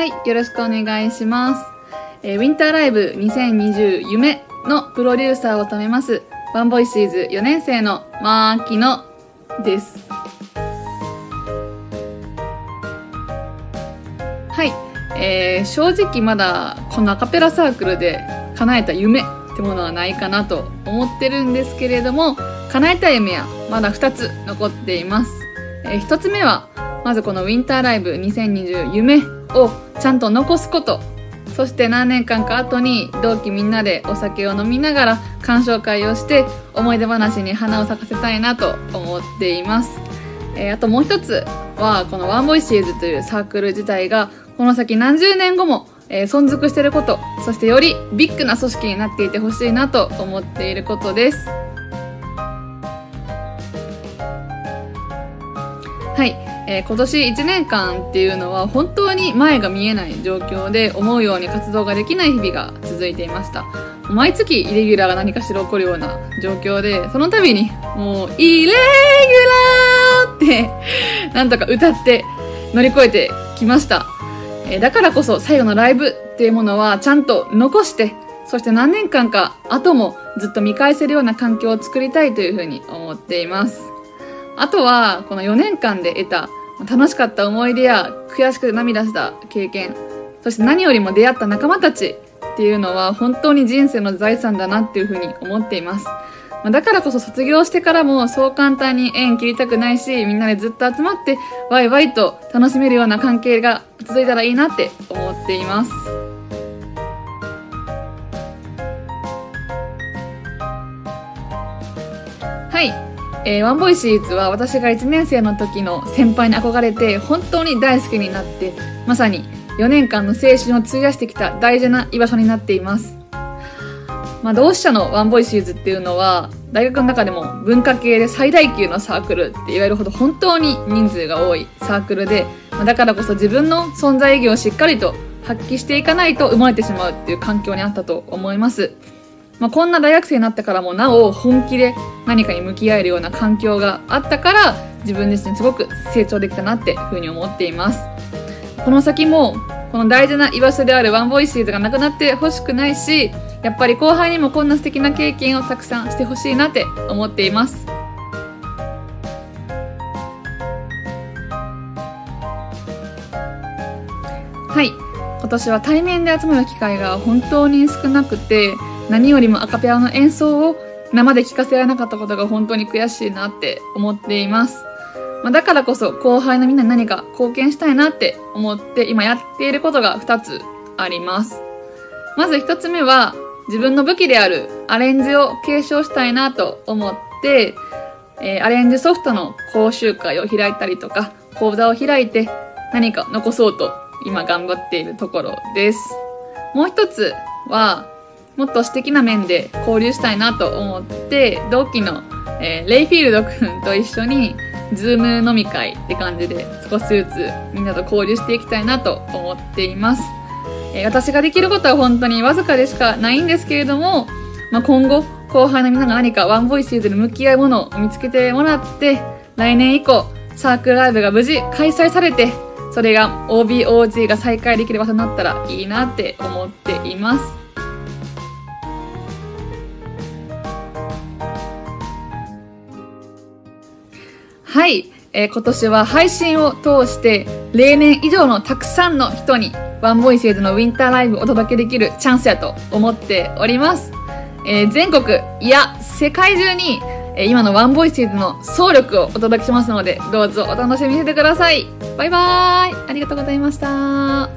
はい、よろしくお願いします。ウィンターライブ2020夢のプロデューサーを務めますワンボイシーズ4年生のマーキノです。はい、正直まだこのアカペラサークルで叶えた夢ってものはないかなと思ってるんですけれども、叶えたい夢はまだ2つ残っています。1つ目はまずこのウィンターライブ2020夢をちゃんと残すこと、そして何年間か後に同期みんなでお酒を飲みながら鑑賞会をして思い出話に花を咲かせたいなと思っています。あともう一つはこのワンボイシーズというサークル自体がこの先何十年後も存続していること、そしてよりビッグな組織になっていてほしいなと思っていることです。はい、今年1年間っていうのは本当に前が見えない状況で思うように活動ができない日々が続いていました。毎月イレギュラーが何かしら起こるような状況で、その度にもうイレギュラーってなんとか歌って乗り越えてきました。だからこそ最後のライブっていうものはちゃんと残して、そして何年間か後もずっと見返せるような環境を作りたいというふうに思っています。あとはこの4年間で得た楽しかった思い出や悔しくて涙した経験、そして何よりも出会った仲間たちっていうのは本当に人生の財産だなっていうふうに思っています。だからこそ卒業してからもそう簡単に縁切りたくないし、みんなでずっと集まってワイワイと楽しめるような関係が続いたらいいなって思っています。はい、ワンボイシーズは私が1年生の時の先輩に憧れて本当に大好きになって、まさに4年間の青春を費やしてきた大事な居場所になっています。同志社のワンボイシーズっていうのは大学の中でも文化系で最大級のサークルって言われるほど本当に人数が多いサークルで、だからこそ自分の存在意義をしっかりと発揮していかないと埋もれてしまうっていう環境にあったと思います。こんな大学生になってからもなお本気で何かに向き合えるような環境があったから自分自身すごく成長できたなっていうふうに思っています。この先もこの大事な居場所であるワンボイシーズがなくなってほしくないし、やっぱり後輩にもこんな素敵な経験をたくさんしてほしいなって思っています。はい、今年は対面で集まる機会が本当に少なくて、何よりもアカペラの演奏を生で聴かせられなかったことが本当に悔しいなって思っています。だからこそ後輩のみんなに何か貢献したいなって思って今やっていることが2つあります。まず1つ目は自分の武器であるアレンジを継承したいなと思って、アレンジソフトの講習会を開いたりとか講座を開いて何か残そうと今頑張っているところです。もう1つはもっと私的な面で交流したいなと思って同期の、レイフィールド君と一緒にズーム飲み会って感じで少しずつみんなと交流していきたいなと思っています。私ができることは本当にわずかでしかないんですけれども、今後後輩のみんなが何かワンボイシーズに向き合うものを見つけてもらって来年以降サークルライブが無事開催されて、それが OB/OG が再開できる場所になったらいいなって思っています。はい、今年は配信を通して例年以上のたくさんの人にワンボイシーズのウィンターライブをお届けできるチャンスやと思っております。全国いや世界中に、今のワンボイシーズの総力をお届けしますのでどうぞお楽しみにしてください。バイバーイ、ありがとうございました。